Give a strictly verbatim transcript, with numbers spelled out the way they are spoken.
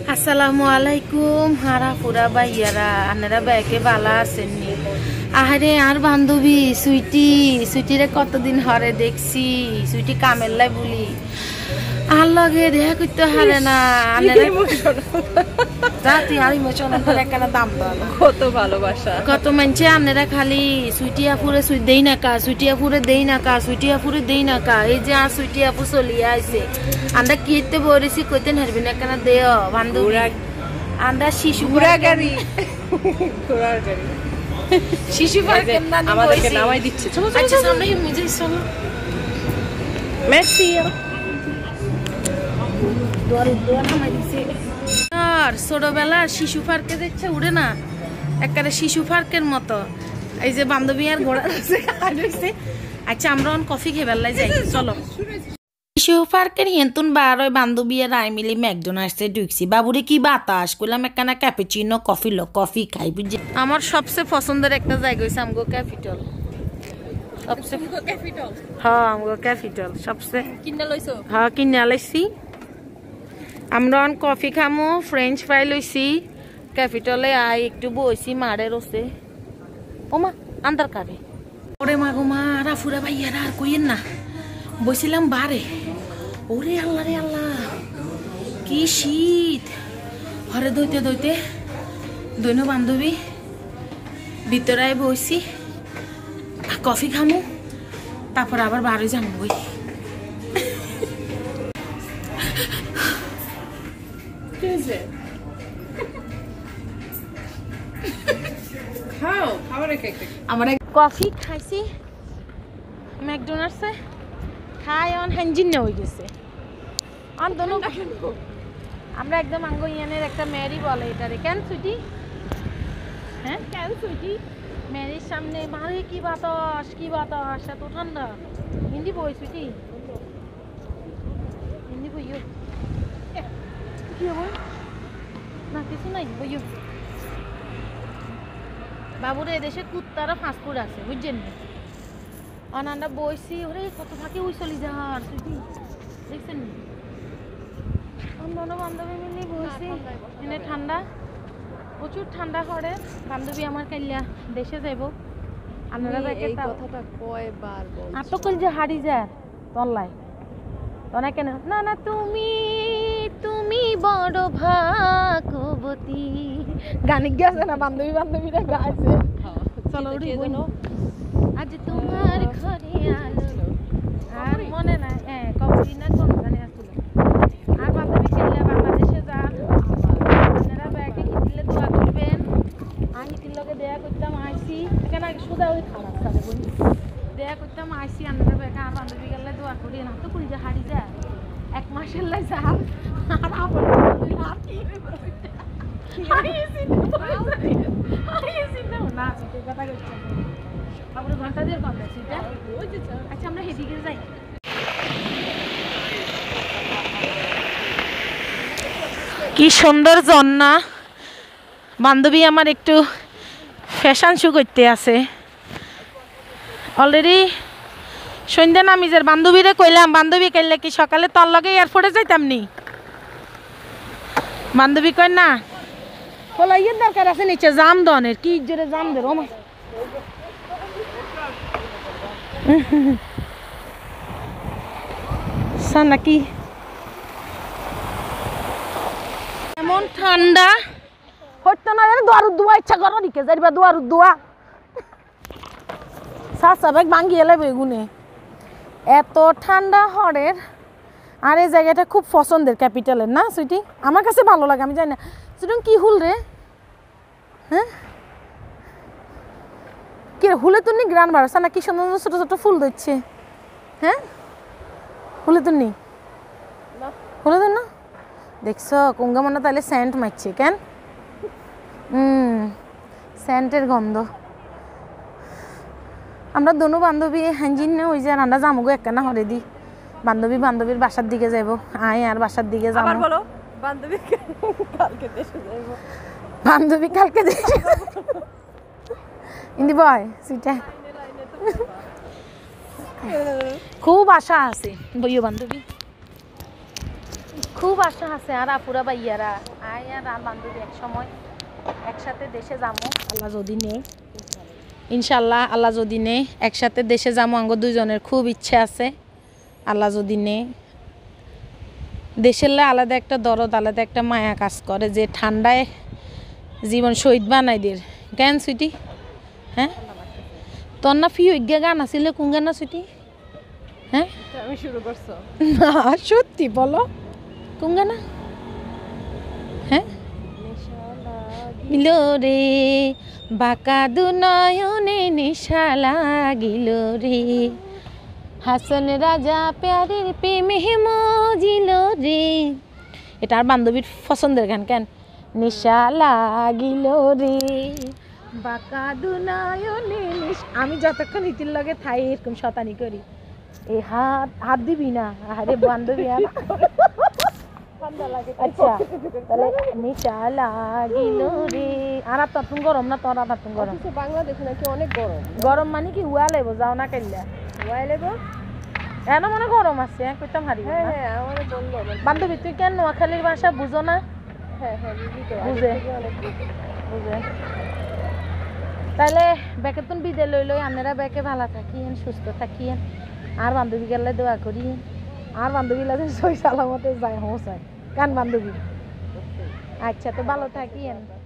আসসালামু আলাইকুম হারা পুরা ভাইয়ারা আনারা ব্যাকে বালা আছেননি আহারে আর বান্ধবী সুইটি সুইটিরে কতদিন হরে দেখছি সুইটি কামেল্লাই বলি আর লগে দেখা করতে হারে না আনারা জাতি আর ইমোশনাল করে একটা দাম দাও কত ভালোবাসা কত মানছে আনারা খালি সুইটি আপুরে সুই দেই না কা সুইটি আপুরে দেই না কা সুইটি আপুরে দেই না কা এই যে আর সুইটি আপু চলিয়া আইছে আমরা কিতে বলেছি কইতে হারবি না কেন দেও বান্ধবী আমরা শিশু ঘোড়া গাড়ি ঘোড়ার গাড়ি শিশু পার্কে আমাদেরকে নামাই দিচ্ছে চলো চলো আচ্ছা সামনে হি মুঝে চলো মেসি দোয়ার দোয়ার নামাই দিছে আর ছোটবেলার শিশু পার্কে দেখছে উড়ে না একেবারে শিশু পার্কের মতো এই যে বান্ধবী আর ঘোড়া আছে আচ্ছা আমরা কফি খেবেলাই যাই চলো শিশু পার্কের হেন্তুন বার ওই বান্ধবী আর আই মিলি ম্যাকডোনাল্ডসে ঢুকছি বাবুরে কি বাতাস করলাম একখানা ক্যাপুচিনো কফি লো কফি খাই বুঝছি আমার সবচেয়ে পছন্দের একটা জায়গা হয়েছে আমগো ক্যাপিটাল ক্যাপিটাল হ্যাঁ আমগো ক্যাপিটাল সবচেয়ে কিনা লইছো হ্যাঁ কিনে লাইছি আমরা কফি খামো ফ্রেঞ্চ ফ্রাই লইছি ক্যাপিটালে আই একটু বইছি মারে রসে ও মা আন্দার কারে ওরে মা গো মা আরা ফুরা ভাইয়ারা আর কইেন না বসছিলাম বারে ওরে আল্লাহ রে আল্লাহ কি শীত ঘরে দইতে দইতে দৈন বান্ধবী ভিতরে বসছি কফি খামু তারপর আবার বারোই যাবো বই খাও খাবারে খাইতে আমরা কফি খাইছি ম্যাকডোনাল্ডসে খাই অন হ্যাঞ্জিন হয়ে গেছে অন দোনো আমরা একদম আঙ্গো ইয়ানের একটা ম্যারি বলে এটারে কেন সুইটি হ্যাঁ কেন সুইটি ম্যারির সামনে মারে কি বাতাস কি বাতাস এত ঠান্ডা হিন্দি বই সুইটি হিন্দি বইও কি হবো না কিছু নাই বইও বাবুরে এদেশে কুত্তারা ফাঁসপুর আছে বুঝছেন না অনান্ডা বইছি ওরে কত ফাঁকে ওই চলি যাওয়ার সুইটি দেখছেন অন্য বান্ধবী মিলে বইছি এনে ঠান্ডা প্রচুর ঠান্ডা করে বান্ধবী আমার কাইলা দেশে যাইব আপনারা এই কথাটা কয়বার বলছো আর তো কল যে হারি যায় তল্লায় তনা কেন না না তুমি তুমি বড় ভাগ্যবতী গানে গেছে না বান্ধবী বান্ধবীরা গাইছে চলো উড়ি বলো আজ তোমার ঘরে আলো আর মনে নাই হ্যাঁ কবি না কোন গানে আসছিল আর বান্ধবী খেললে বাংলাদেশে যান আপনারা ব্যাগে হিন্দিলে দোয়া করবেন আমি হিন্দির লগে দেয়া করতাম আইসি কেন সুদা ওই খারাপ তাহলে বলি দেয়া করতাম আইসি আপনারা ব্যাগে আর বান্ধবী গেলে দোয়া করি না তো করি যে হারি যায় এক মাসের লাই যান আর আমার আর কি না কথা করছে বাবুর ঘন্টা দিয়ে কথা সেটা আচ্ছা আমরা হেদিকে যাই কি সুন্দর ঝর্ণা বান্ধবী আমার একটু ফ্যাশন শো করতে আছে অলরেডি সন্ধ্যা নামিজের বান্ধবীরে কইলাম বান্ধবী কইলে কি সকালে তোর লগে এয়ারপোর্টে যাইতাম নি বান্ধবী কই না বলো ইয়ের দরকার আছে নিচে জাম দনের কি জোরে জাম দের ও মা নাকি এমন ঠান্ডা হইতো না দুয়ার দুয়া ইচ্ছা করো দিকে যাইবা দুয়ার দুয়া সাসা ব্যাগ ভাঙ্গি এলে বেগুনে এত ঠান্ডা হরের আর এই জায়গাটা খুব পছন্দের ক্যাপিটালের না সুইটি আমার কাছে ভালো লাগে আমি জানি না সুইটি কি হুল রে হ্যাঁ কি হুলে তুমি গ্রান বাড়াচ্ছে না কি সুন্দর ছোট ছোট ফুল দিচ্ছে হ্যাঁ হুলে তুমি হুলে তো না দেখছো কুঙ্গা মনে তাহলে সেন্ট মারছে কেন হুম সেন্টের গন্ধ আমরা দোনো বান্ধবী হ্যাঞ্জিন না ওই যে রান্না জামুগো একখানা হরে দি বান্ধবী বান্ধবীর বাসার দিকে যাব আয় আর বাসার দিকে যাব আবার বলো বান্ধবী কালকে দেশে যাইব বান্ধবী কালকে দেশে ইন্দি বয় সিটা খুব আশা আছে বইও বান্ধবী খুব আশা আছে আর আপুরা ভাইয়ারা আয় আর আর বান্ধবী এক সময় একসাথে দেশে যাবো আল্লাহ যদি নেই ইনশাল্লাহ আল্লাহ যদি নেই একসাথে দেশে যাবো আঙ্গ দুইজনের খুব ইচ্ছে আছে আল্লাহ যদি নেই দেশের লাই আলাদা একটা দরদ আলাদা একটা মায়া কাজ করে যে ঠান্ডায় জীবন শহীদ বানাই দের কেন সুইটি হ্যাঁ তোর না ফি হইগা গান আসিলে কোন গান না সুইটি হ্যাঁ আমি শুরু করছো না সত্যি বলো কোন গান হ্যাঁ মিলো রে বাঁকা দু নয়নে নেশা লাগিল রে হাসন রাজা প্যারের প্রেমে মজিল রে এটা আর বান্ধবীর পছন্দের গান কেন নেশা লাগিল রে বাঁকা দু নয়নে নিশ- আমি যতক্ষণ ইতির লগে থাই এরকম শতানি করি এই হাত হাত দিবি না আরে বান্ধবী আর আচ্ছা তাহলে নেশা লাগিল রে আর তখন গরম না তোর তখন গরম অথচ বাংলাদেশে নাকি অনেক গরম গরম মানে কি হুয়া লেবো যাও না কেল্লা ওয়াই লেগো এন মনে গরম আছে কইতাম হারি হ্যাঁ হ্যাঁ আমারে বললো আমার- বান্ধবী তুই কেন নোয়াখালীর ভাষা বুঝো না হ্যাঁ হ্যাঁ বুঝি তো আগে বুঝে। থেকে অনেক বুঝি। বুঝে তাহলে বেকেতন বিদে লই লই আপনারা বেকে ভালো থাকিয়েন সুস্থ থাকিয়েন আর বান্ধবী গেলে দোয়া করি আর বান্ধবী লাগে সই সালামতে যায় হোসায় কান বান্ধবী আচ্ছা তো ভালো থাকিয়েন